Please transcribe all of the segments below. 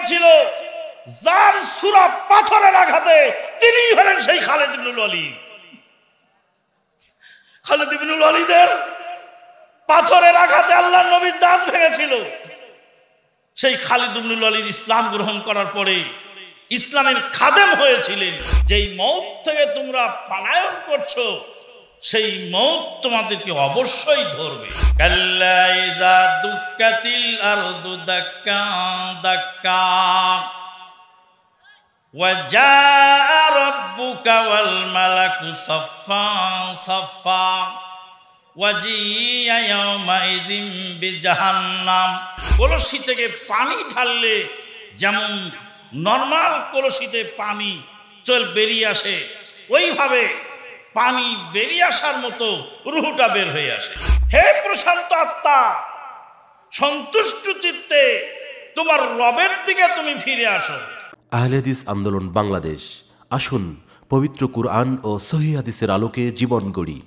ছিল, যার সূরা পাথরের আঘাতে তিনিই হলেন সেই খালিদ ইবনুল ওয়ালিদ। খালিদ ইবনুল ওয়ালিদের পাথরের আঘাতে আল্লাহর নবীর দাঁত ভেঙেছিল। সেই খালিদ ইবনুল ওয়ালিদ ইসলাম গ্রহণ করার পরে ইসলামের খাদেম হয়েছিলেন। যেই মউত থেকে তোমরা পলায়ন করছো, সেই মউত তোমাদেরকে অবশ্যই ধরবে। কাল্লা ইযা দুক্কাতিল আরদু দাক্কা দাক্কা ওয়া জাআ রাব্বুকা ওয়াল মালাকু সাফফা সাফফা ওয়া জিয়া ইয়াওমাইযিন বিজাহান্নাম। কলসি থেকে পানি ঢাললে যেমন নরমাল কলসিতে পানি বেরিয়ে আসে, ওইভাবে পানি বেরিয়ে আসার মতো রূহটা বের হয়ে আসে। হে প্রশান্ত আত্মা, সন্তুষ্ট চিত্তে তোমার রবের দিকে তুমি ফিরে আসো। আহলে হাদিস আন্দোলন বাংলাদেশ, আসুন পবিত্র কুরআন ও সহিহ হাদিসের আলোকে জীবন গড়ি।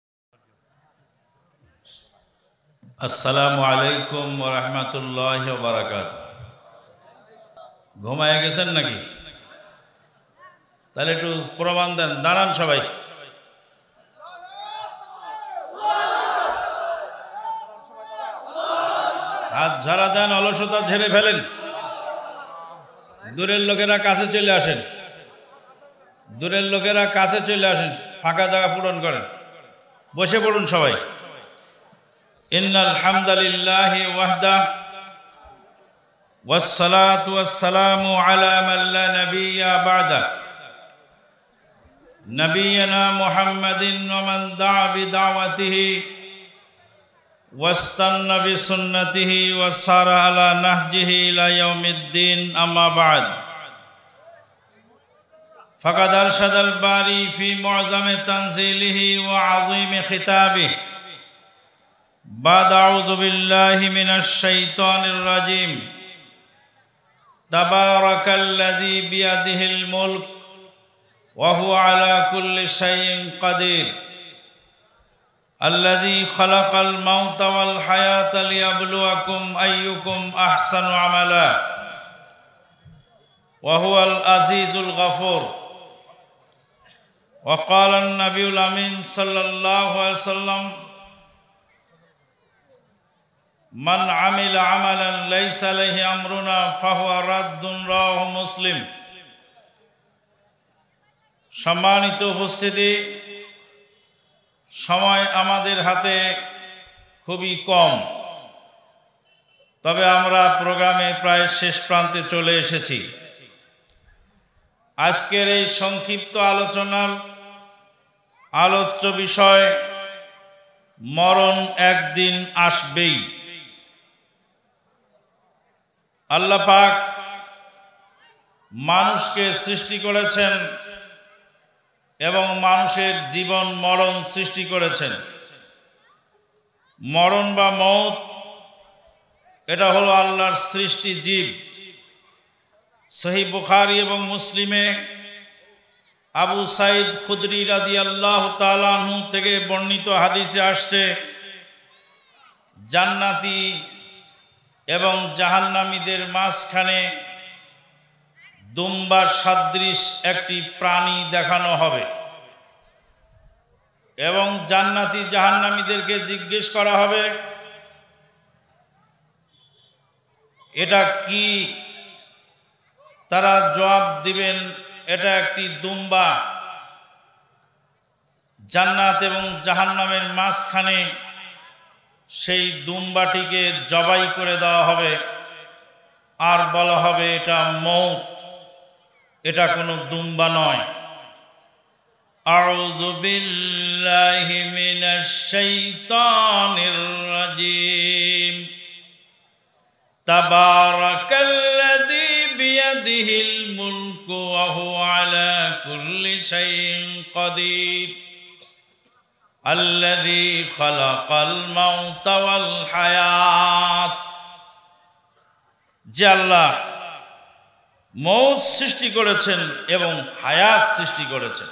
আসসালামু আলাইকুম ওয়া রাহমাতুল্লাহি ওয়া বারাকাতুহু। ঘুমায় গেছেন নাকি? তাহলে একটু প্রমাণ দেন। দাঁড়ান সবাই। হাত ঝাড়া দেন, অলসতা ঝেড়ে ফেলেন। দূরের লোকেরা কাছে চলে আসেন, দূরের লোকেরা কাছে চলে আসেন, ফাঁকা জায়গা পূরণ করেন। বসে পড়ুন সবাই। ইন্নাল হামদালিল্লাহি ওয়াহদা ওয়াসসালাতু ওয়াসসালামু আলা মান লা নাবিয়্যা বা'দা নবিয়্যিনা মুহাম্মাদিন ওয়া মান দা'a বিদাওয়াতিহি ওয়াস্তান্না বিসুন্নতিহি ওয়া সারা আলা নাহজিহি ইলা ইয়াউমিদ্দিন। আম্মা বা'দ। ফাকাদ আরশাদাল বারি ফি মু'যামি তানজিলিহি ওয়া 'আযীমি খিতাবিহি। বা'দ আউযু বিল্লাহি মিনাশ শাইতানির রাজীম। তাবারাকাল্লাযী বিয়াদিহিল মুলক ওয়া হুয়া আলা কুল্লি শাইইন কাদির। الذي خلق الموت والحياة ليبلوكم أيكم أحسن عملا وهو العزيز الغفور. وقال النبي الأمين صلى الله عليه وسلم من عمل عملا ليس عليه أمرنا فهو رد. رواه মুসলিম। সম্মানিত উপস্থিতি, সময় আমাদের হাতে খুবই কম, তবে আমরা প্রোগ্রামে প্রায় শেষ প্রান্তে চলে এসেছি। আজকের এই সংক্ষিপ্ত আলোচনার আলোচ্য বিষয় মরণ একদিন আসবেই। আল্লাহ পাক মানুষকে সৃষ্টি করেছেন এবং মানুষের জীবন মরণ সৃষ্টি করেছেন। মরণ বা মওত এটা হলো আল্লাহর সৃষ্টি জীব। সহিহ বুখারী এবং মুসলিমে আবু সাঈদ খুদরি রাদিয়াল্লাহু তাআলা আনহু থেকে বর্ণিত হাদিসে আসছে, জান্নাতি এবং জাহান্নামীদের মাঝখানে দুম্বার সাদৃশ একটি প্রাণী দেখানো হবে এবং জান্নাতি জাহান্নামীদেরকে জিজ্ঞেস করা হবে এটা কি। তারা জবাব দিবেন এটা একটি দুম্বা। জান্নাত এবং জাহান্নামের মাঝখানে সেই দুম্বাটিকে জবাই করে দেওয়া হবে আর বলা হবে এটা মওত, এটা কোনো দুম্বা নয়। আউযু বিল্লাহি মিনাশ শাইতানির রাজীম। তাবারাকাল্লাযী বিয়াদিহিল মুলকু ওয়া হুয়া আলা কুল্লি শাইইন কাদির। আল্লাযী খালাকাল মাউতা ওয়াল হায়াত। যে আল্লাহ মওত সৃষ্টি করেছেন এবং হায়াত সৃষ্টি করেছেন।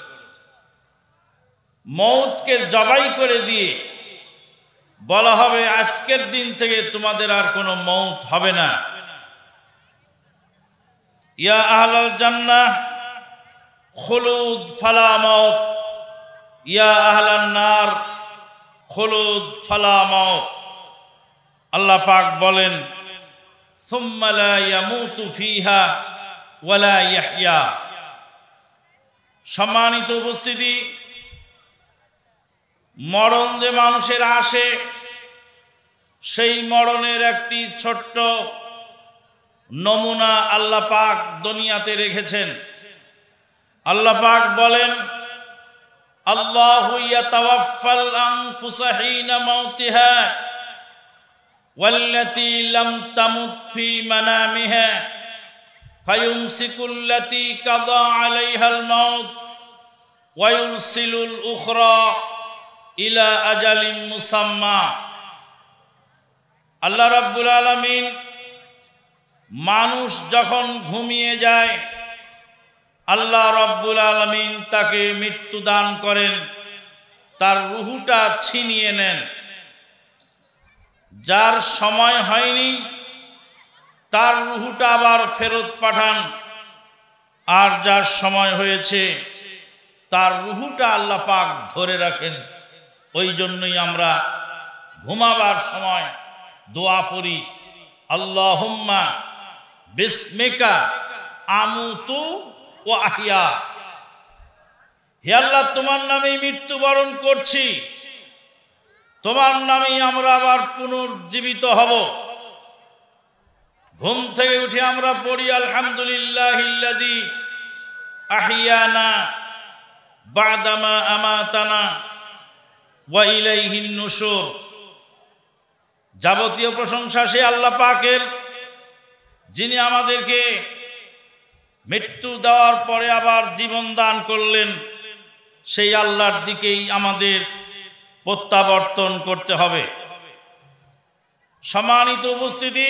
মওতকে জবাই করে দিয়ে বলা হবে আজকের দিন থেকে তোমাদের আর কোনো মওত হবে না। ইয়া আহলাল জান্নাহ খুলুদ ফালা মাউত, ইয়া আহলান নার খুলুদ ফালা মাউত। আল্লাহ পাক বলেন সুম্মা লা ইয়ামুতু ফিহা ওয়ালা ইয়াহইয়া। সম্মানিত উপস্থিতি, মরণ যে মানুষের আসে, সেই মরণের একটি ছোট্ট নমুনা আল্লাহ পাক দুনিয়াতে রেখেছেন। আল্লাহ পাক বলেন আল্লাহু ইয়াতাওয়াফাল আনফুসা হিনা মাউতিহা ওয়াল্লাতী লাম তামুত ফি মানামিহা ফায়ুমসিকুল্লাতী কাযা আলাইহাল মাউত ওয়া ইউরসিলুল উখরা ইলা আজালিম মুসাম্মা। আল্লাহ রাব্বুল আলামিন মানুষ যখন ঘুমিয়ে যায়, আল্লাহ রাব্বুল আলামিন তাকে মৃত্যু দান করেন, তার রুহুটা ছিনিয়ে নেন। যার সময় হয়নি তার রুহুটা আবার ফেরত পাঠান, আর যার সময় হয়েছে তার রুহুটা আল্লাহ পাক ধরে রাখেন। ওই জন্যই আমরা ঘুমাবার সময় দোয়া পড়ি, আল্লাহুম্মা বিসমিকা আমুতু ওয়া আহইয়া। হে আল্লাহ, তোমার নামেই মৃত্যুবরণ করছি, তোমার নামেই আমরা আবার পুনর্জীবিত হব। ঘুম থেকে উঠে আমরা পড়ি আলহামদুলিল্লাহিল্লাযী আহইয়ানা বা'দামা আমাতানা ওয়া ইলাইহিন নুশুর। যাবতীয় প্রশংসা সে আল্লাহ পাকের, যিনি আমাদেরকে মৃত্যু দেওয়ার পরে আবার জীবন দান করলেন। সেই আল্লাহর দিকেই আমাদের প্রত্যাবর্তন করতে হবে। সম্মানিত উপস্থিতি,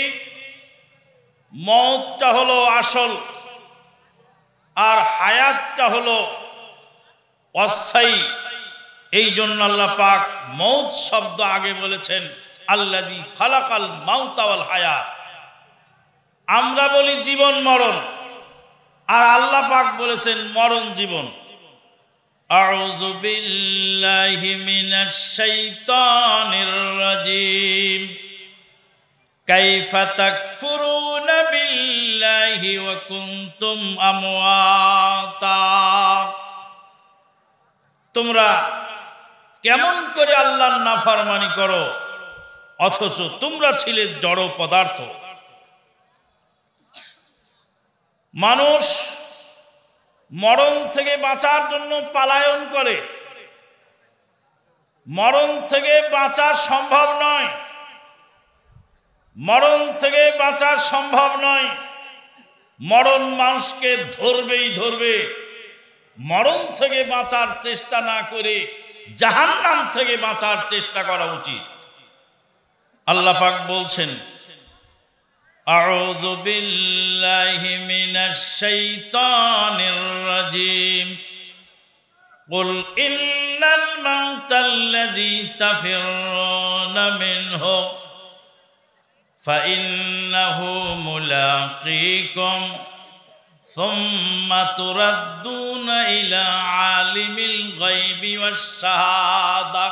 মওতটা হলো আসল, আর হায়াতটা হলো অস্থায়ী। এই জন্য আল্লাহ পাক মওত শব্দ আগে বলেছেন আল্লাযী খালাকাল মাউতা ওয়াল হায়াত। আমরা বলি জীবন মরণ, আর আল্লাহ পাক বলেছেন মরণ জীবন। আউযু বিল্লাহি মিনাশ শাইতানির রাজীম। কাইফা তাকফুরুনা বিল্লাহি ওয়া কুনতুম আমওয়াতা। তোমরা কেমন করে আল্লাহর নাফরমানি করো অথচ তোমরা ছিলে জড় পদার্থ। মানুষ মরণ থেকে বাঁচার জন্য পালায়ন করে। মরণ থেকে বাঁচা সম্ভব নয়, মরণ থেকে বাঁচা সম্ভব নয়। মরণ মানুষকে ধরবেই ধরবে। মরণ থেকে বাঁচার চেষ্টা না করে জাহান্নাম থেকে বাঁচার চেষ্টা করা উচিত। আল্লাহ পাক বলছেন আউযু বিল্লাহি মিনাশ শাইতানির রাজীম। কুল ইন্নাল মাউতাল্লাযী তাফিরুনা মিনহু ফাইন্নাহু মুলাকীকুম সুম্মা তুরাদ্দুনা ইলা আলিমিল গায়বি ওয়াশ শাহাদাহ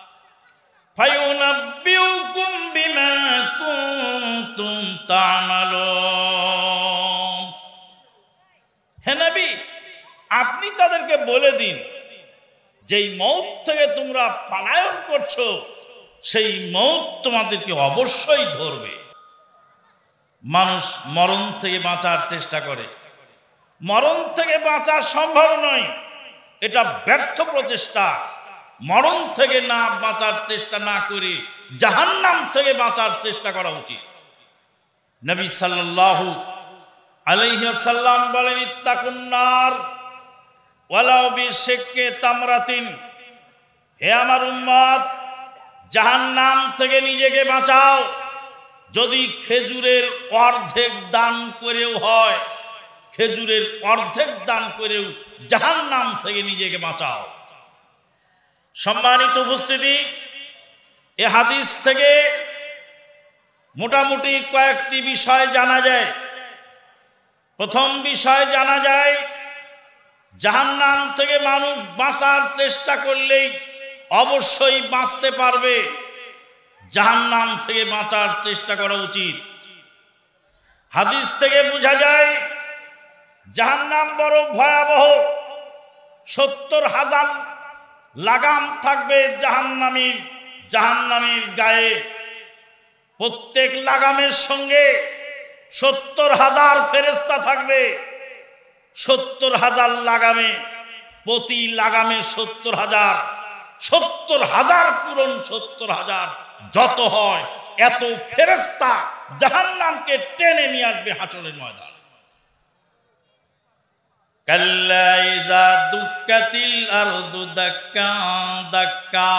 ফায়ুনাব্বিউকুম বিমা কুনতুম তা'মালুন। হে নবী, আপনি তাদেরকে বলে দিন, যেই মওত থেকে তোমরা পলায়ন করছো সেই মওত তোমাদেরকে অবশ্যই ধরবে। মানুষ মরণ থেকে বাঁচার চেষ্টা করে, মরণ থেকে বাঁচা সম্ভব নয়, এটা ব্যর্থ প্রচেষ্টা। মরণ থেকে না বাঁচার চেষ্টা না করে জাহান্নাম থেকে বাঁচার চেষ্টা করা উচিত। নবী সাল্লাল্লাহু আলাইহি ওয়াসাল্লাম বলেন ইত্তাকুন নার ওয়ালাউ বিশিক্কি তামরাতিন। হে আমার উম্মত, জাহান্নাম থেকে নিজেকে বাঁচাও, যদি খেজুরের অর্ধেক দান করেও হয়, খেজুরের অর্ধেক দান করেও জাহান্নাম থেকে নিজেকে বাঁচাও। সম্মানিত উপস্থিতি, এ হাদিস থেকে মোটামুটি কয়েকটি বিষয় জানা যায়। প্রথম বিষয় জানা যায়, জাহান্নাম থেকে মানুষ বাঁচার চেষ্টা করলেই অবশ্যই বাঁচতে পারবে। জাহান্নাম থেকে বাঁচার চেষ্টা করা উচিত। হাদিস থেকে বোঝা যায় জাহান্নাম বড় ভয়াবহ। 70,000 লাগাম থাকবে জাহান্নামীর গায়ে। প্রত্যেক লাগামের সঙ্গে 70,000 ফেরেশতা থাকবে। 70,000 লাগামে, প্রতি লাগামে 70,000, 70,000 পূরণ 70,000 যত হয় এত ফেরেশতা জাহান্নামকে টেনে নিয়ে আসবে হাসরের ময়দানে। কাল্লা ইযা দুক্কাতিল আরদু দাক্কা দাক্কা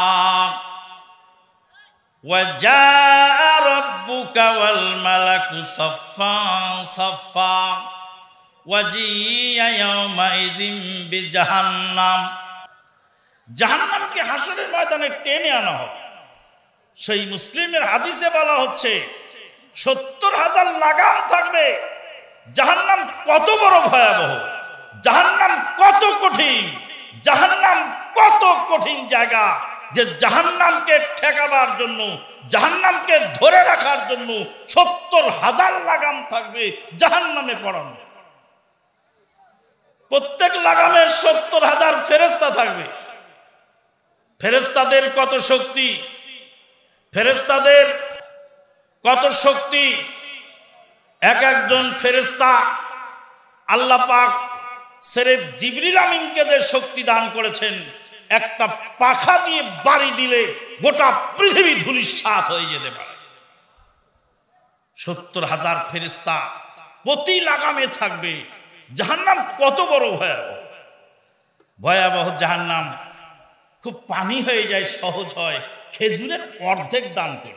ওয়া জাআ রাব্বুকা ওয়াল মালাকু সাফফা সাফফা ওয়া জিয়া ইয়াওমাইযিন বিজাহান্নাম। জাহান্নামকে হাসরের ময়দানে টেনে আনা হবে। সেই মুসলিমের হাদিসে বলা হচ্ছে 70,000 লাগাম থাকবে। জাহান্নাম কত বড় ভয়াবহ, জাহান্নাম কত কঠিন, জাহান্নাম কত কঠিন জায়গা যে জাহান্নামকে ঠেকাবার জন্য, জাহান্নামকে ধরে রাখার জন্য 70,000 লাগাম থাকবে জাহান্নামে পড়ানো। প্রত্যেক লাগামের 70,000 ফেরেশতা থাকবে। ফেরেশতাদের কত শক্তি, ফেরেশতাদের কত শক্তি! এক একজন ফেরেশতা আল্লাহ পাক সির্ফ জিবরিল আমিনকে যে শক্তি দান করেছেন, একটা পাখা দিয়ে বাড়ি দিলে গোটা পৃথিবী ধূলিসাৎ হয়ে যেতে পারে। 70,000 ফেরেশতা প্রতি লাগামে থাকবে। জাহান্নাম কত বড় ভয়াবহ! ভয়াবহ জাহান্নাম খুব পানি হয়ে যায়, সহজ হয় খেজুরের অর্ধেক দান করে।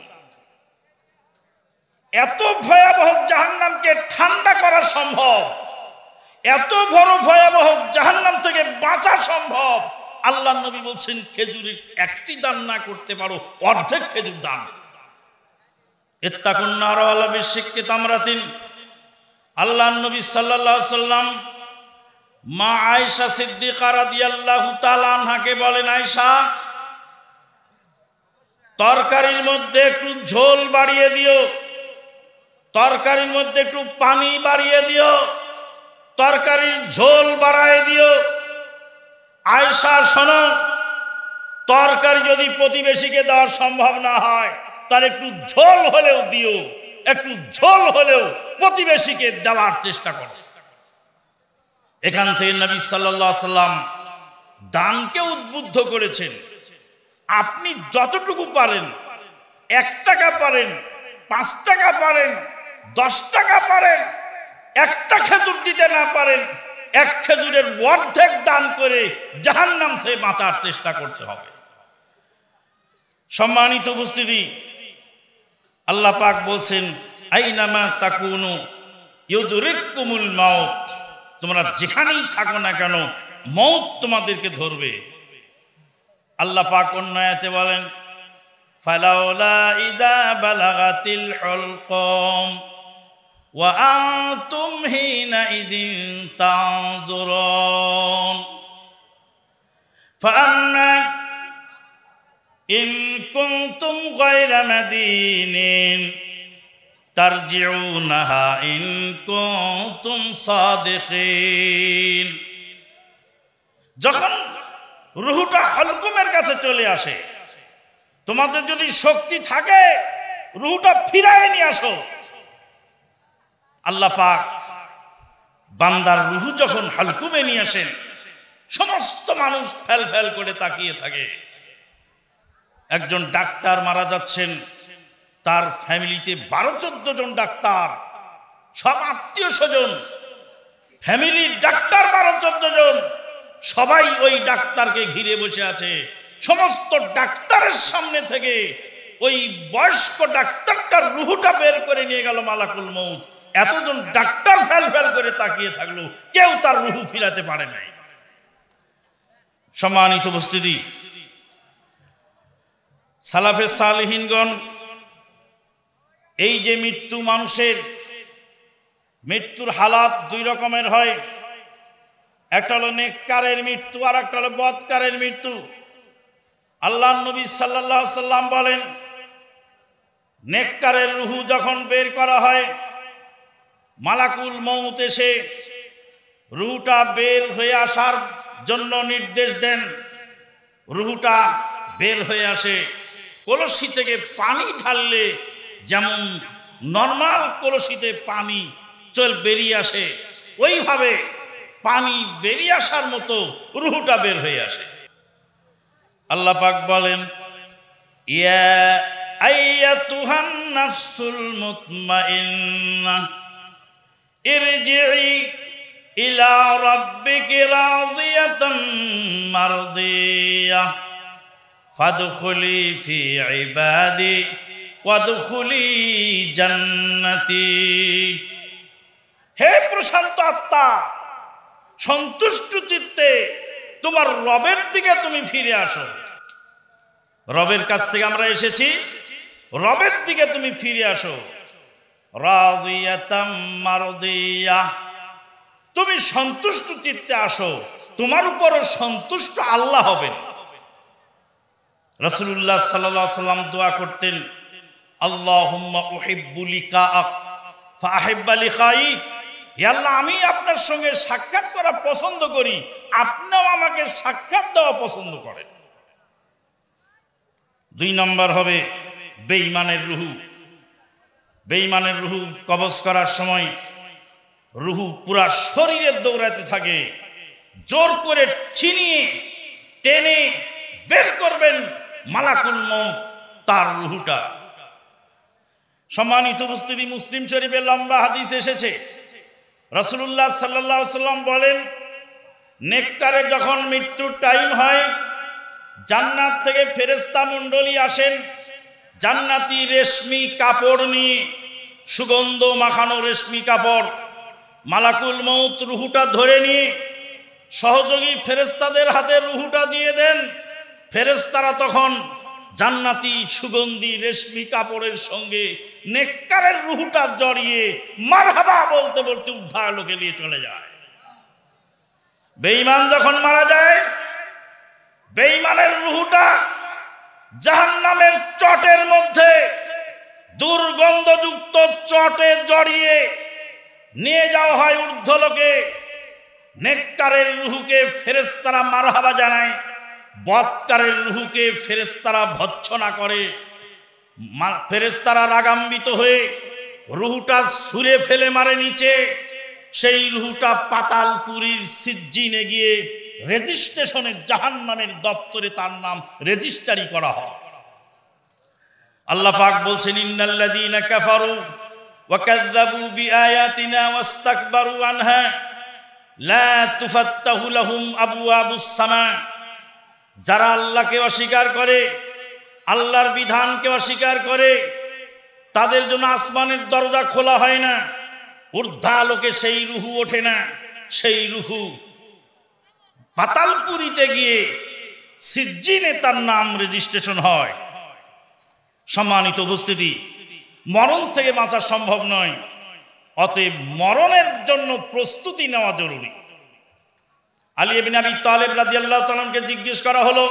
এত ভয়াবহ জাহান্নামকে ঠান্ডা করা সম্ভব, এত বড় ভয়াবহ জাহান্নাম থেকে বাঁচা সম্ভব। আল্লাহ নবী বলছেন, খেজুরের একটি দান না করতে পারো, অর্ধেক খেজুর দান। ইত্তাকুন নার ওয়ালা বিশিক্কি তামরাতিন। আল্লাহ নবী সাল্লাল্লাহু আলাইহি সাল্লাম মা আয়েশা সিদ্দিকা রাদিয়াল্লাহু তাআলা আনহাকে বলেন, আয়েশা, তরকারির মধ্যে একটু ঝোল বাড়িয়ে দিও, তরকারির মধ্যে একটু পানি বাড়িয়ে দিও, তরকারির ঝোল বাড়ায় দিও। আয়েশা শোনো, তরকারি যদি প্রতিবেশীকে দেওয়া সম্ভব না হয়, তার একটু ঝোল হলেও দিও, একটু ঝোল হলেও প্রতিবেশীকে দেওয়ার চেষ্টা করো। এখান থেকে নবী সাল্লাল্লাহু আলাইহি সাল্লাম দানকে উদ্বুদ্ধ করেছেন। আপনি যতটুকু পারেন, 1 টাকা পারেন, 5 টাকা পারেন, 10 টাকা পারেন, একটা খেজুর দিতে না পারেন, 1 খেজুরের অর্ধেক দান করে জাহান্নাম থেকে বাঁচার চেষ্টা করতে হবে। সম্মানিত উপস্থিতি, আল্লাহ পাক বলছেন, আইনামা তাকুনু ইউদরিকুমুল মাউত। তোমরা যেখানেই থাকো না কেন, মউত তোমাদেরকে ধরবে। আল্লাহ পাক অন্য আয়াতে বলেন, ফালাউলা ইযা বালাগাতিল হুলকুম ওয়া আনতুম হিনাইযিন তানজুরুন ফাআম্মা ইন কুনতুম গায়রা মাদিনিন তারজিউনাহা ইন কুনতুম সাদিকিন। যখন রূহটা হলকুমের কাছে চলে আসে, তোমাদের যদি শক্তি থাকে রূহটা ফিরায় নিয়ে আসো। আল্লাহ পাক বান্দার রূহ যখন হলকুমে নিয়ে আসেন, সমস্ত মানুষ ফেল ফেল করে তাকিয়ে থাকে। একজন ডাক্তার মারা যাচ্ছেন, তার ফ্যামিলিতে 12-14 জন ডাক্তার, সব আত্মীয় স্বজন, ফ্যামিলির ডাক্তার 12-14 জন, সবাই ওই ডাক্তারকে ঘিরে বসে আছে। সমস্ত ডাক্তারের সামনে থেকে ওই বয়স্ক ডাক্তারটার রূহটা বের করে নিয়ে গেল মালাকুল মউত। এতজন ডাক্তার ফেল ফেল করে তাকিয়ে থাকলো, কেউ তার রূহ ফিরাতে পারে নাই। সম্মানিত উপস্থিতি, সালাফে সালেহিনগণ এই যে মৃত্যু মানুষের মৃত্যুর হালাত দুই রকমের হয়, একটা হলো নেককারের মৃত্যু আর একটা হলো বদকারের মৃত্যু। আল্লাহর নবী সাল্লাল্লাহু আলাইহি সাল্লাম বলেন, নেককারের রুহু যখন বের করা হয়, মালাকুল মউত এসে রুহুটা বের হয়ে আসার জন্য নির্দেশ দেন। রুহুটা বের হয়ে আসে, কলসি থেকে পানি ঢাললে যেমন নর্মাল কলসিতে পানি বেরিয়ে আসে, ওইভাবে পানি বেরিয়ে আসার মতো রুহুটা বের হয়ে আসে। আল্লাহ পাক বলেন, ইয়া আইয়াতুহান নাফসুল মুতমাইন্নাহ ইরজিই ইলা রাব্বিকি রাদিয়াতাম মারদিয়াহ ফাদখুলি ফি ইবাদি ওয়াদখুলি জান্নাতি। হে প্রশান্ত আত্মা, সন্তুষ্ট চিত্তে তোমার রবের দিকে তুমি ফিরে আসো। রবের কাছ থেকে আমরা এসেছি, রবের দিকে তুমি ফিরে আসো। রাদিয়াতাম মারদিয়াহ, তুমি সন্তুষ্ট চিত্তে আসো, তোমার উপরও সন্তুষ্ট আল্লাহ হবেন। রাসূলুল্লাহ সাল্লাল্লাহু আলাইহি সাল্লাম দোয়া করতেন, আল্লাহুম্মা উহিব্বু লিকাআক ফাআহিব্বা লিকাই। হে আল্লাহ, আমি আপনার সঙ্গে সাক্ষাৎ করা পছন্দ করি, আপনিও আমাকে সাক্ষাৎ দেওয়া পছন্দ করেন। দুই নম্বর হবে বেঈমানের রুহু। বেঈমানের রুহু কবজ করার সময় রুহু পুরা শরীরে দৌড়াতে থাকে, জোর করে ছিনিয়ে টেনে বের করবেন মালাকুল মউত তার রুহুটা। সম্মানিত উপস্থিতি, মুসলিম শরীফে লম্বা হাদিস এসেছে, রাসূলুল্লাহ সাল্লাল্লাহু আলাইহি সাল্লাম বলেন, নেককারের যখন মৃত্যুর টাইম হয়, জান্নাত থেকে ফেরেশতা মণ্ডলী আসেন জান্নাতি রেশমি কাপড় নিয়ে, সুগন্ধ মাখানো রেশমি কাপড়। মালাকুল মউত রুহুটা ধরে নিয়ে সহযোগী ফেরেশতাদের হাতে রুহুটা দিয়ে দেন। ফেরেশতারা তখন জান্নাতি সুগন্ধি রেশমি কাপড়ের সঙ্গে নেককারের রুহুটা জড়িয়ে মারহাবা বলতে বলতে উদ্ধার লোকে নিয়ে চলে যায়। বেঈমান যখন মারা যায়, বেঈমানের রুহুটা জাহান্নামের চটের মধ্যে, দুর্গন্ধযুক্ত চটে জড়িয়ে নিয়ে যাওয়া হয় ঊর্ধ্বলোকে। নেককারের রুহুকে ফেরেশতারা মারহাবা জানায়, বদকারের রুহুকে ফেরেশতারা ভৎসনা করে। ফেরেশতারা রাগান্বিত হয়ে রুহুটা ছুঁড়ে ফেলে মারে নিচে। সেই রুহুটা পাতালপুরীর সিজ্জিনে গিয়ে রেজিস্ট্রেশনের জাহান্নামের দপ্তরে তার নাম রেজিস্ট্রি করা হয়। আল্লাহ পাক বলছেন, ইন্নাল্লাযীনা কাফারু ওয়া কাযযাবু বিআয়াতিনা ওয়াস্তাকবারু আনহা লা তুফাত্তাহু লাহুম আবওয়াবুস সামা। যারা আল্লাহকে অস্বীকার করে, আল্লাহর বিধানকে অস্বীকার করে, তাদের জন্য আসমানের দরজা খোলা হয় না, ঊর্ধ্বালোকে সেই রুহু ওঠে না। সেই রুহু পাতালপুরীতে গিয়ে সিজ্জিনে তার নাম রেজিস্ট্রেশন হয়। সম্মানিত উপস্থিতি, মরণ থেকে বাঁচা সম্ভব নয়, অতএব মরণের জন্য প্রস্তুতি নেওয়া জরুরি। আলী ইবনে আবি তালেব রাদিয়াল্লাহু তাআলা আনহুকে জিজ্ঞেস করা হলো,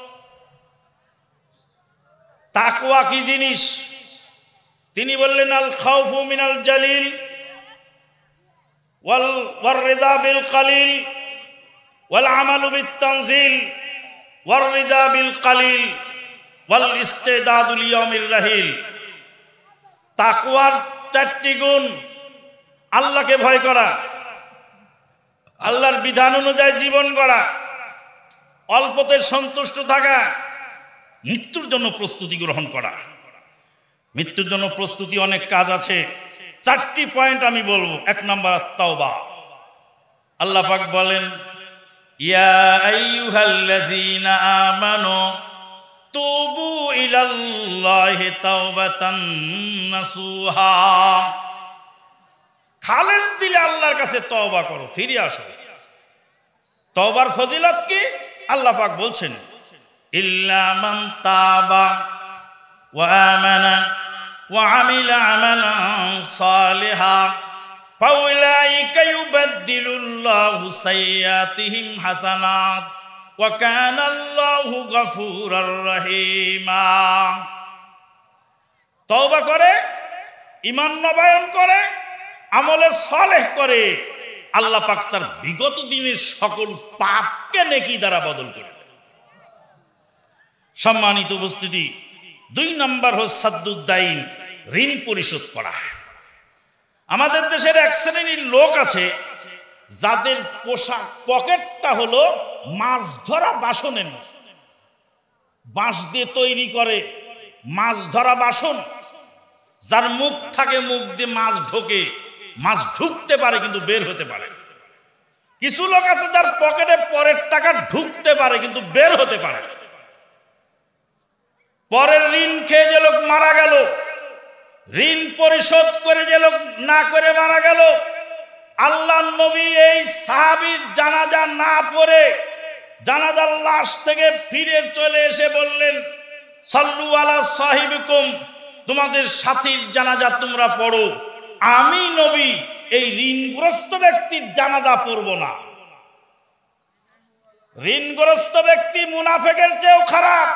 তাকওয়া কি জিনিস? তিনি বললেন, আল খাউফু মিনাল জালিল ওয়াল রিদা বিল কালিল ওয়াল আমালু বিত তানজিল ওয়াল রিদা বিল কালিল ওয়াল ইস্তিদাদু লিয়াউমির রাহিল। তাকওয়ার চারটি গুণ: আল্লাহকে ভয় করা, আল্লাহর বিধান অনুযায়ী জীবন গড়া, অল্পতে সন্তুষ্ট থাকা, মৃত্যুর জন্য প্রস্তুতি গ্রহণ করা। মৃত্যুর জন্য প্রস্তুতি অনেক কাজ আছে, চারটি পয়েন্ট আমি বলবো। এক নম্বর, তাওবা। আল্লাহ পাক বলেন, ইয়া আইয়ুহাল্লাযীনা আমানু তুবু ইলাল্লাহি তাওবাতান নাসুহা। খালেস দিলে আল্লাহর কাছে তওবা করো, ফিরে আসো। তওবার ফজিলত কি? আল্লাহ পাক বলছেন, ইল্লা মান তাবা ওয়া আমানা ওয়া আমিলা আমালান সালিহা ফাউলাইকা ইউবাদদিলুল্লাহু সাইয়্যাতিহিম হাসানাত ওয়া কানাল্লাহু গফুরার রহিমা। তওবা করে, ঈমান নবায়ন করে, আমলে সালেহ করে, আল্লাহ পাক তার বিগত দিনের সকল পাপকে নেকি দ্বারা বদল করে দেন। সম্মানিত উপস্থিতি, 2 নম্বর হল সাদ্দুদ্দাইন, ঋণ পরিশোধ করা। আমাদের দেশের এক শ্রেণীর লোক আছে যাদের পোশাক পকেটটা হলো মাছ ধরা বাসনের মতো। বাঁশ দিয়ে তৈরি করে মাছ ধরা বাসন, যার মুখ থাকে, মুখ দিয়ে মাছ ঢোকে, মাছ ঢুকতে পারে কিন্তু বের হতে পারে। কিছু লোক আছে যার পকেটে পরের টাকা ঢুকতে পারে কিন্তু বের হতে পারে। পরের ঋণ খেয়ে যে লোক মারা গেল, ঋণ পরিশোধ করে যে লোক না করে মারা গেল, আল্লাহর নবী এই সাহাবীর জানাজা না পড়ে জানাজার লাশ থেকে ফিরে চলে এসে বললেন, সাল্লু আলা সাহিবিকুম, তোমাদের সাথীর জানাজা তোমরা পড়ো, আমি নবী এই ঋণগ্রস্ত ব্যক্তির জানাজা পড়ব না। ঋণগ্রস্ত ব্যক্তি মুনাফিকের চেয়েও খারাপ,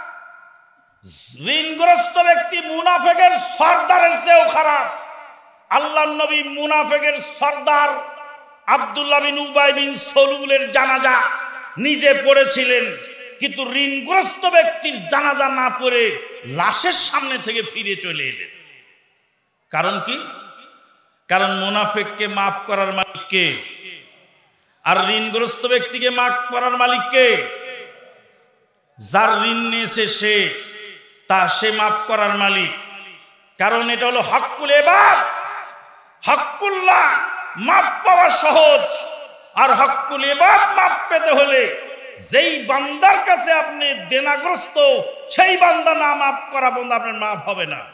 ঋণগ্রস্ত ব্যক্তি মুনাফিকের সর্দারের চেয়েও খারাপ। আল্লাহর নবী মুনাফিকের সর্দার আব্দুল্লাহ বিন উবাই বিন সলুলের জানাজা নিজে পড়েছিলেন, কিন্তু ঋণগ্রস্ত ব্যক্তির জানাজা না পড়ে লাশের সামনে থেকে ফিরে চলে এলেন। কারণ কি? কারণ মুনাফিককে মাফ করার মালিক কে? আর ঋণগ্রস্ত ব্যক্তিকে মাফ করার মালিক কে? যার ঋণ নিয়েছে সে মাফ করার মালিক। কারণ এটা হলো হকুল ইবাদ, হকুল্লাহ মাফ পাওয়া সহজ। আর হকুল ইবাদ মাফ পেতে হলে যেই বান্দার কাছে আপনি দেনাগ্রস্ত, সেই বান্দা না মাফ করা বান্দা আপনার মাফ হবে না।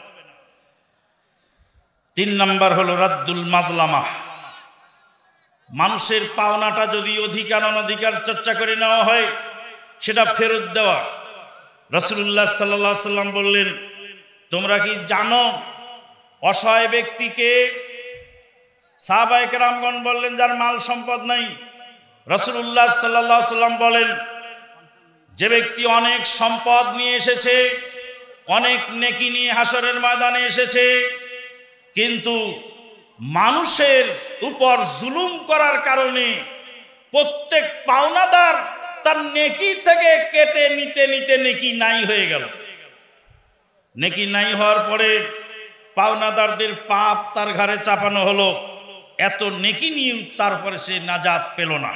3 নম্বর হলো রাদ্দুল মাজলামা, মানুষের পাওনাটা যদি অধিকার অনধিকার চর্চা করে নেওয়া হয় সেটা ফেরত দেওয়া। রাসূলুল্লাহ সাল্লাল্লাহু আলাইহি সাল্লাম বললেন, তোমরা কি জানো অসহায় ব্যক্তিকে? সাহাবায়ে কেরামগণ বললেন, যার মাল সম্পদ নাই। রাসূলুল্লাহ সাল্লাল্লাহু আলাইহি সাল্লাম বলেন, যে ব্যক্তি অনেক সম্পদ নিয়ে এসেছে, অনেক নেকি নিয়ে হাসরের ময়দানে এসেছে, কিন্তু মানুষের উপর জুলুম করার কারণে প্রত্যেক পাওনাদার তার নেকি থেকে কেটে নিতে নিতে নেকি নাই হয়ে গেল। নেকি নাই হওয়ার পরে পাওনাদারদের পাপ তার ঘাড়ে চাপানো হলো, এত নেকি নিয়ে তারপরে সে নাজাত পেল না।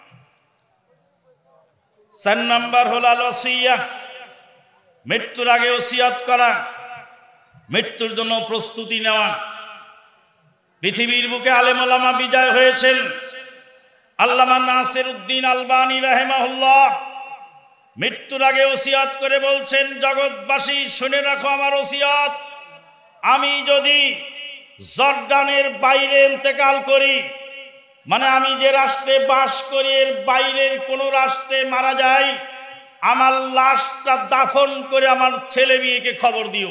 4 নম্বর হলো আল ওসিয়া, মৃত্যুর আগে ওসিয়ত করা, মৃত্যুর জন্য প্রস্তুতি নেওয়া। পৃথিবীর বুকে আলেম ওলামা বিজয় হয়েছেন। আল্লামা নাসিরউদ্দিন আলবানী রাহিমাহুল্লাহ মৃত্যুর আগে ওসিয়ত করে বলছেন, জগৎবাসী শুনে রাখো আমার ওসিয়ত, আমি যদি জর্ডানের বাইরে ইন্তেকাল করি, মানে আমি যে রাষ্ট্রে বাস করি এর বাইরের কোন রাষ্ট্রে মারা যাই, আমার লাশটা দাফন করে আমার ছেলে মেয়েকে খবর দিও।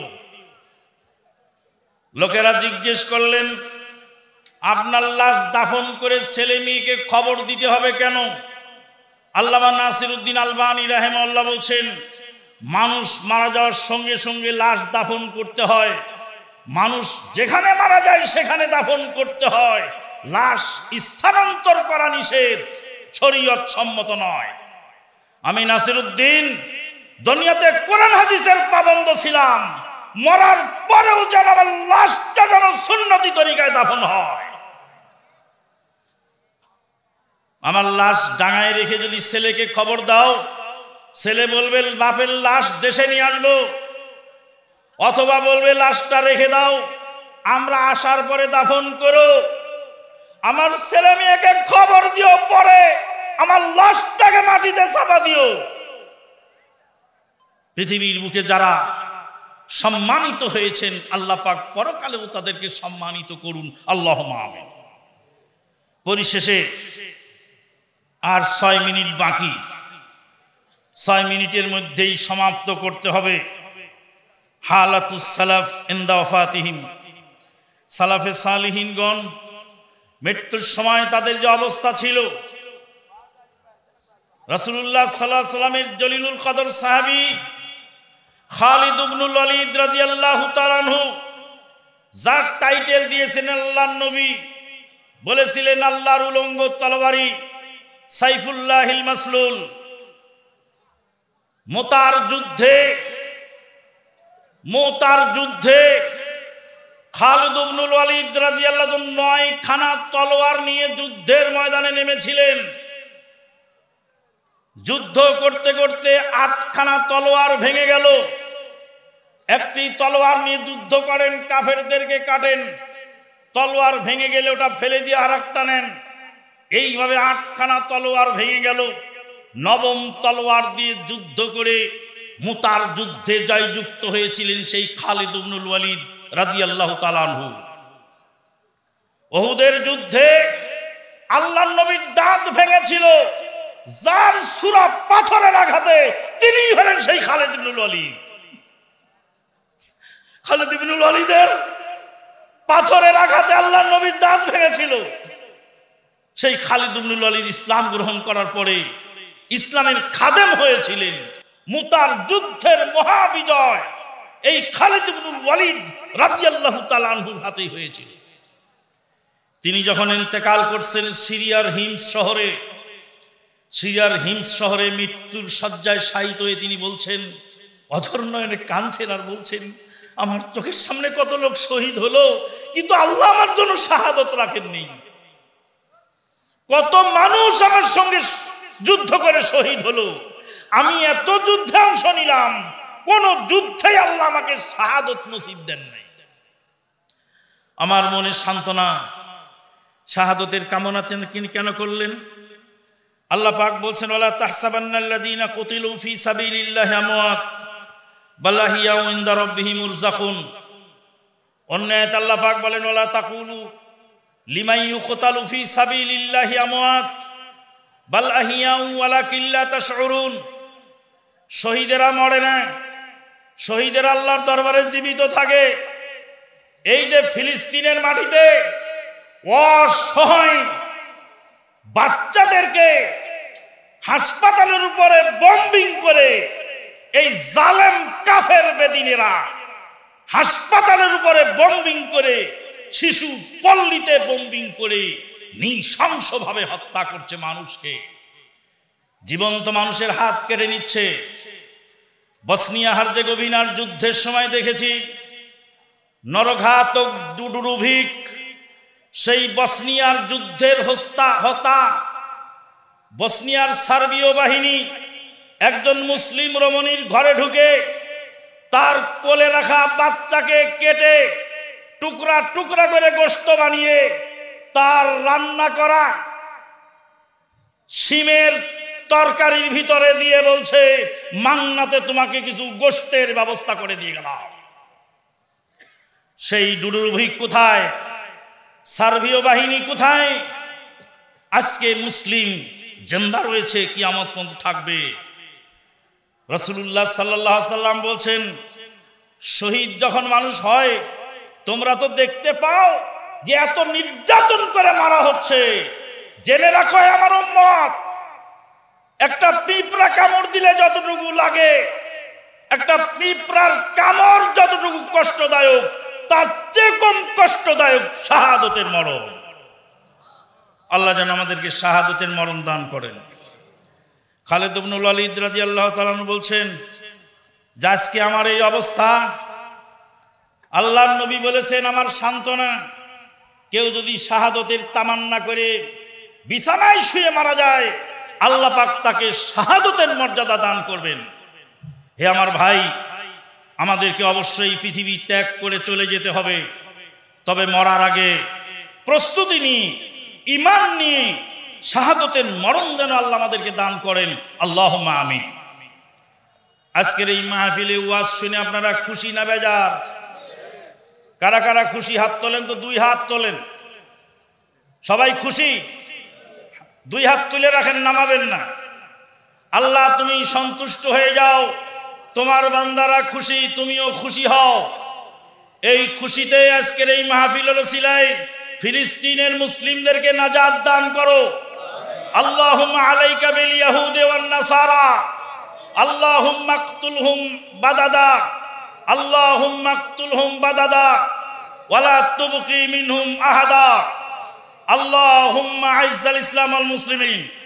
লোকেরা জিজ্ঞেস করলেন, আপনার লাশ দাফন করে ছেলে মেয়েকে খবর দিতে হবে কেন? আল্লামা নাসিরউদ্দিন আলবানী রাহিমাহুল্লাহ বলছেন, মানুষ মারা যাওয়ার সঙ্গে সঙ্গে লাশ দাফন করতে হয়, মানুষ যেখানে মারা যায় সেখানে দাফন করতে হয়, লাশ স্থানান্তর করা নিষেধ, শরীয়ত সম্মত নয়। আমি নাসিরউদ্দিন দুনিয়াতে কোরআন হাদিসের পাবন্দ ছিলাম, মরার পরেও যেন আমার লাশটা যেন সুন্নতি তরিকায় দাফন হয়। আমার লাশ ডাঙায় রেখে যদি ছেলেকে খবর দাও, ছেলে বলবে বাপের লাশ দেশে নিয়ে আসবো, অথবা বলবে লাশটা রেখে দাও, আমরা আসার পরে দাফন করো। আমার ছেলে মেয়েকে খবর দিও, পরে আমার লাশটাকে মাটিতে চাপা দিও। পৃথিবীর বুকে যারা সম্মানিত হয়েছেন, আল্লাহ পাক পরকালেও তাদেরকে সম্মানিত করুন, আল্লাহুম্মা আমিন। পরিশেষে আর 6 মিনিট বাকি, 6 মিনিটের মধ্যেই সমাপ্ত করতে হবে। হালাতুস সালাফ ইনদা ওয়াফাতিহিম, সালাফে সালিহিনগণ মৃত্যুর সময় তাদের যে অবস্থা ছিল, রাসূলুল্লাহ সাল্লাল্লাহু আলাইহি ওয়াসাল্লামের জলিলুল কদর সাহাবী খালিদ ইবনুল ওয়ালিদ রাদিয়াল্লাহু তাআলা আনহু, যার টাইটেল দিয়েছেন আল্লাহর নবী, বলেছিলেন আল্লাহর উলঙ্গ তরবারি সাইফুল্লাহিল মাসলুল। মোতার যুদ্ধে খালিদ ইবনুল ওয়ালিদ রাদিয়াল্লাহু আনহু 9 খানা তলোয়ার নিয়ে যুদ্ধের ময়দানে নেমেছিলেন। যুদ্ধ করতে করতে 8 খানা তলোয়ার ভেঙে গেল। একটি তলোয়ার নিয়ে যুদ্ধ করেন, কাফেরদেরকে কাটেন, তলোয়ার ভেঙে গেলে ওটা ফেলে দিয়ে আরেকটা নেন, এইভাবে 8 খানা তলোয়ার ভেঙে গেল। 9ম তলোয়ার দিয়ে যুদ্ধ করে মুতার যুদ্ধে জয়যুক্ত হয়েছিলেন সেই খালিদ ইবনুল ওয়ালিদ রাদিয়াল্লাহু তাআলা আনহু। উহুদের যুদ্ধে আল্লাহর নবীর দাঁত ভেঙেছিল, যার সূরা পাথরের আঘাতে তিনিই হলেন সেই খালিদ ইবনুল ওয়ালিদ। খালিদ ইবনুল ওয়ালিদের পাথরের আঘাতে আল্লাহর নবীর দাঁত ভেঙেছিল। সেই খালিদ ইবনুল ওয়ালিদ ইসলাম গ্রহণ করার পরে ইসলামের খাদেম হয়েছিলেন। মুতার যুদ্ধের মহাবিজয় এই খালিদ ইবনুল ওয়ালিদ রাদিয়াল্লাহু তাআলা আনহুর হাতেই হয়েছিল। তিনি যখন ইন্তেকাল করছেন সিরিয়ার হিমস শহরে মৃত্যুর শয্যায় শায়িত হয়ে তিনি বলছেন, অঝর নয়নে কাঁদছেন আর বলছেন, আমার চোখের সামনে কত লোক শহীদ হলো, কিন্তু আল্লাহ আমার জন্য শাহাদত রাখেননি। কত মানুষ আমার সঙ্গে যুদ্ধ করে শহীদ হলো, আমি এত যুদ্ধে অংশ নিলাম, কোন যুদ্ধে আল্লাহ আমাকে শাহাদত নসিব দেন নাই। আমার মনে সান্ত্বনা। শাহাদতের কামনা তিনি কেন করলেন? আল্লাহ পাক বলছেন, ওয়ালা তাহসাবান্নাল্লাযীনা কুতিলু ফী সাবিলিল্লাহি আমওয়াত বাল আহইয়াউ ইনদা রাব্বিহিম মুরযাকুন। অন্য আয়াতে আল্লাহ পাক বলেন, ওয়ালা তাকুলু লিমান ইউকতালু ফী সাবিলিল্লাহি আমওয়াত বাল আহইয়াউ ওয়ালাকিন লা তাশউরুন। শহীদেরা মরে না, শহীদেরা আল্লাহর দরবারে জীবিত থাকে। এই যে ফিলিস্তিনের মাটিতে অসহায় বাচ্চাদেরকে হাসপাতালের উপরে বম্বিং করে, এই জালেম কাফের বেদিনেরা হাসপাতালের উপরে বম্বিং করে, শিশু পল্লীতে বম্বিং করে নৃশংসভাবে হত্যা করছে মানুষকে, জীবন্ত মানুষের হাত কেটে নিচ্ছে। বসনিয়া হার্জেগোভিনার যুদ্ধের সময় দেখেছি নরঘাতক ডুডুরুভিক সেই বসনিয়ার যুদ্ধের হতা বসনিয়ার সার্বীয় বাহিনী একজন মুসলিম রমণীর ঘরে ঢুকে তার কোলে রাখা বাচ্চাকে কেটে টুকরা টুকরা করে গোশত বানিয়ে তার রান্না করা শিমের তরকারির ভিতরে দিয়ে বলছে, মাংনাতে তোমাকে কিছু গোশতের ব্যবস্থা করে দিয়ে গেলাম। সেই ডুডুরুভিক কোথায়? সার্বীয় বাহিনী কোথায়? আজকে মুসলিম জিন্দা রয়েছে, কিয়ামত পর্যন্ত থাকবে। রাসূলুল্লাহ সাল্লাল্লাহু আলাইহি সাল্লাম বলছেন, শহীদ যখন মানুষ হয় তোমরা তো দেখতে পাও যে এত নির্যাতন করে মারা হচ্ছে। জেনে রাখো আমার উম্মত, একটা পিঁপড়া কামড় দিলে যতটুকু লাগে, একটা পিঁপড়ার কামড় যতটুকু কষ্টদায়ক, তার চেয়ে কম কষ্টদায়ক শাহাদতের মরণ। আল্লাহ যেন আমাদেরকে শাহাদতের মরণ দান করেন। খালিদ ইবনুল ওয়ালিদ রাদিয়াল্লাহু তাআলা আনহু বলছেন যে আজকে আমার এই অবস্থা, আল্লাহর নবী বলেছেন আমার সান্ত্বনা, কেউ যদি শাহাদতের তামান্না করে বিছানায় শুয়ে মারা যায়, আল্লাহ পাক তাকে শাহাদতের মর্যাদা দান করবেন। হে আমার ভাই, আমাদেরকে অবশ্যই পৃথিবী ত্যাগ করে চলে যেতে হবে, তবে মরার আগে প্রস্তুতি নিয়ে, ঈমান নিয়ে শাহাদতের মরণ যেন আল্লাহ আমাদেরকে দান করেন। আল্লাহুম্মা আমিন। আজকের এই মাহফিলে ওয়াজ শুনে আপনারা খুশি না বেজার? কারা কারা খুশি হাত তোলেন তো, 2 হাত তোলেন। সবাই খুশি? 2 হাত তুলে রাখেন, নামাবেন না। আল্লাহ তুমি সন্তুষ্ট হয়ে যাও, তোমার বান্দারা খুশি, তুমিও খুশি হও। এই খুশিতে আজকের এই মাহফিলের ওসিলায় ফিলিস্তিনের মুসলিমদেরকে নাজাত দান করো। আল্লাহুম্মা আলাইকা বিল ইয়াহুদি ওয়ান নাসারা আল্লাহুম্মা ইকতুলহুম বাদাদা আল্লাহুম্মা ইকতুলহুম বাদাদা ওয়ালা তুবকি মিনহুম আহাদা আল্লাহুম্মা আইজ্জাল ইসলাম ওয়াল মুসলিমিন